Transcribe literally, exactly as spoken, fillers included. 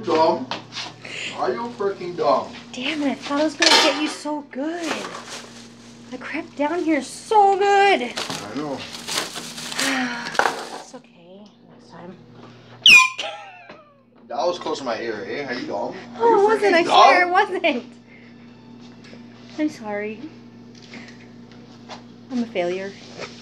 dumb? Are you freaking dumb? Damn it, I thought I was gonna get you so good. I crept down here so good. I know. It's okay. Next time. That was close to my ear, eh? Are you dumb? Are Oh, you it wasn't. I freaking swear it dumb? wasn't. I'm sorry. I'm a failure.